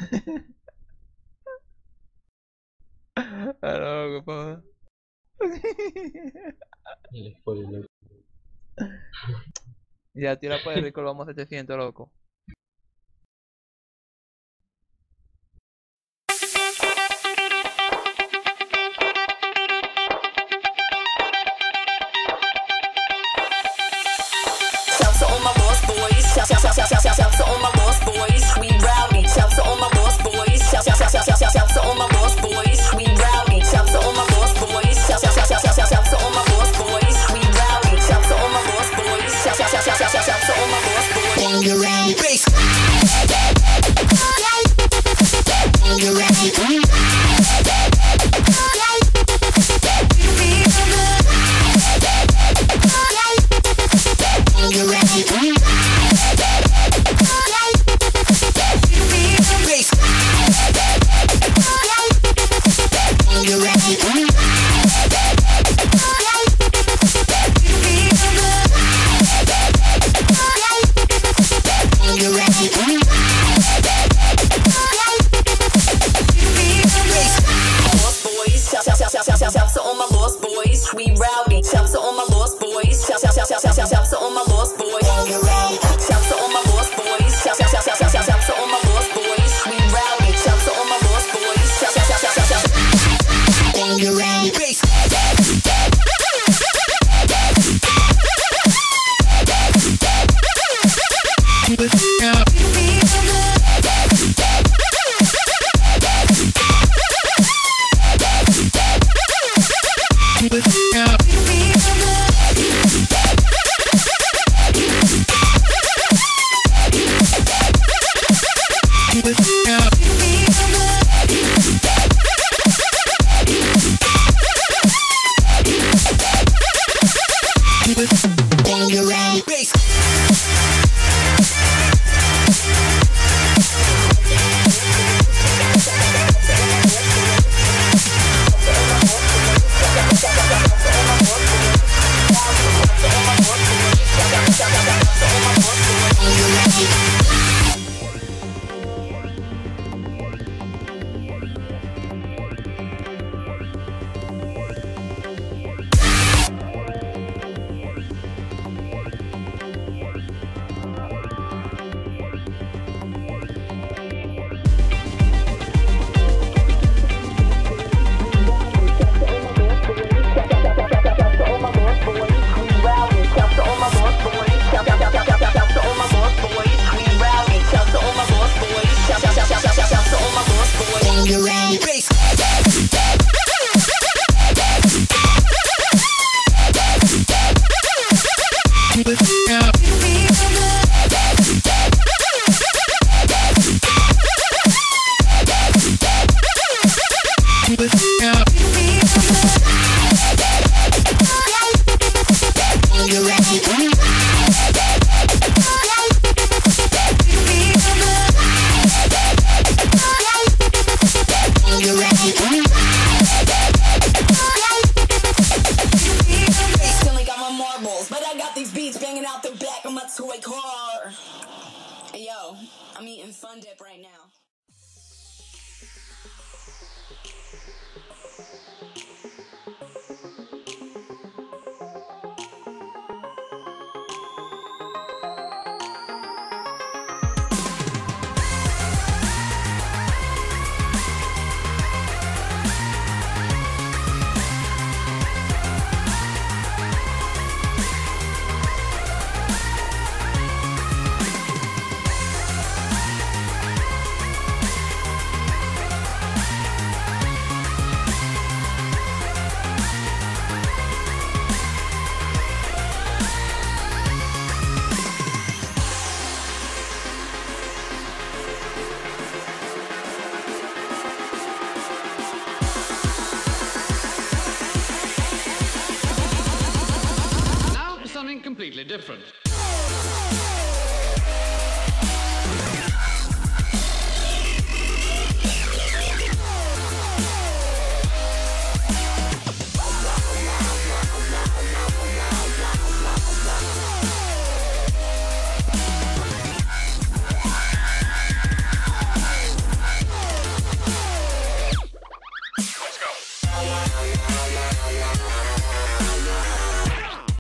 Ah, no, papá. El spoiler. Ya, tira por el rico, lo vamos a 700, loco. Shouts to all my lost boys. Shouts to all my lost boys. We rowdy. Shouts to all my lost boys. Shouts to all my lost boys. We rowdy. Shouts to all my lost boys. Shouts to all my lost boys. We rowdy. Shouts to all my lost boys. Shouts to all my lost boys. Bang your round bass. Bang your round. Shouts to all my lost boys, we rowdy. Shouts to all my lost boys. Shouts to all my lost boys. Shouts to all my lost boys. Shouts to all my lost boys, we rowdy. Shouts to all my lost boys. Bang your round bass. Bang your round bass. Yo, I'm eating Fun Dip right now. Something completely different. Bye.